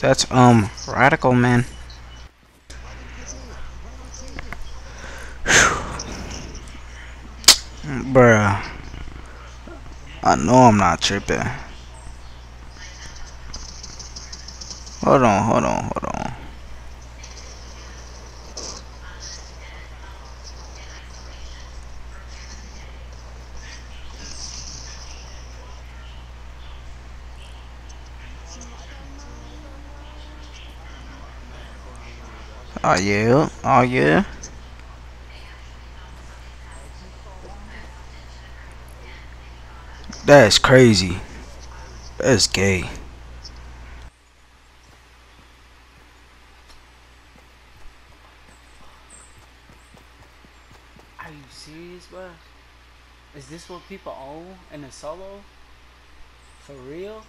That's radical, man. Bruh. I know I'm not tripping. Hold on, hold on, hold on. Oh yeah, oh yeah. That's crazy. That's gay. Are you serious, bro? Is this what people own in a solo? For real?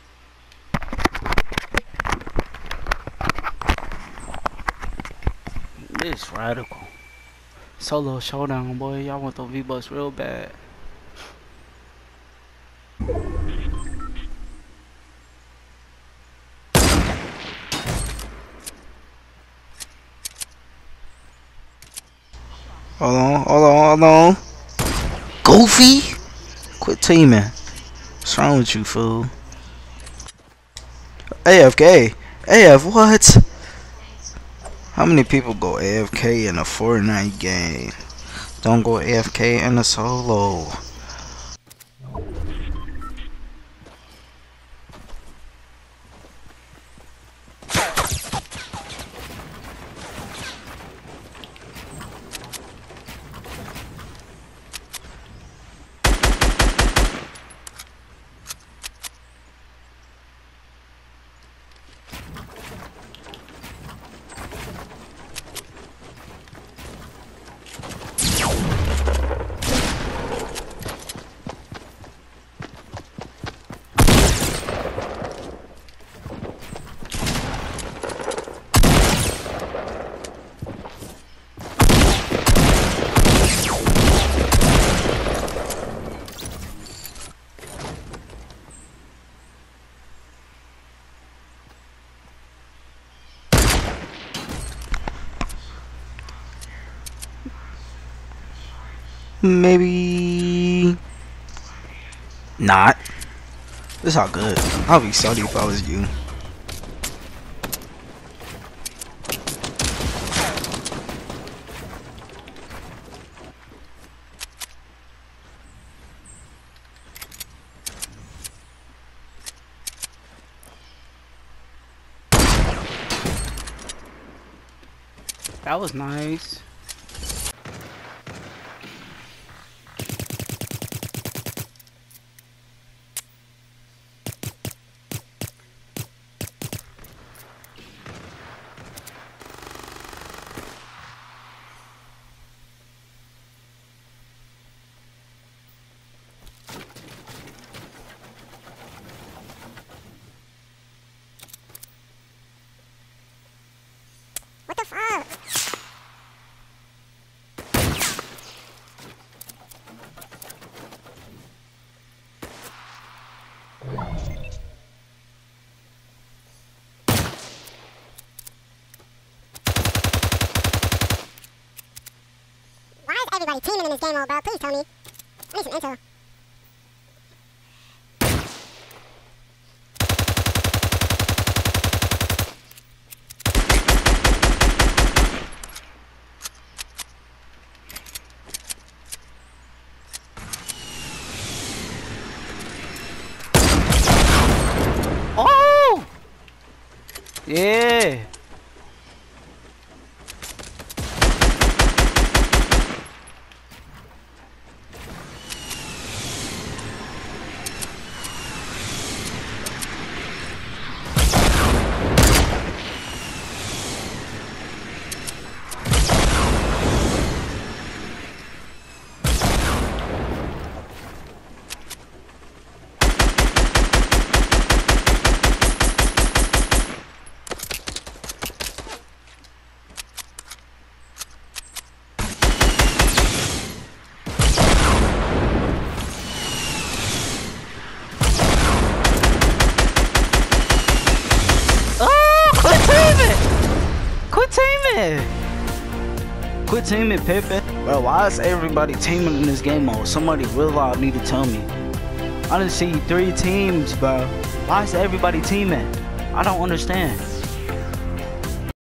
This radical. Solo showdown, boy. Y'all want the V-Bucks real bad. Hold on, hold on, hold on. Goofy? Quit teaming. What's wrong with you, fool? AFK? AF what? How many people go AFK in a Fortnite game? Don't go AFK in a solo. Maybe not. It's all good. I'll be salty if I was you. That was nice. What the fuck? Why is everybody teaming in this game mode, bro? Please tell me. I need some intel. Oh! Yeah. understand. Quit teaming, Pepe. Bro, why is everybody teaming in this game mode? Somebody real loud need to tell me. I done see 3 teams, bro. Why is everybody teaming? I don't understand.